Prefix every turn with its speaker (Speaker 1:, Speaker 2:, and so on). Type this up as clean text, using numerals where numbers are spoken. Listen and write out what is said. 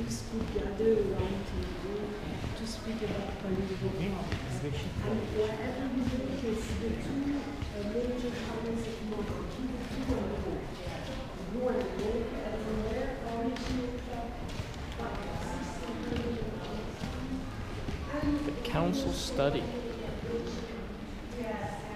Speaker 1: colleagues could gather around table to speak about political topics. And whatever you notice, the two major powers of monarchy, the two are blue and red, and their originated
Speaker 2: The council study.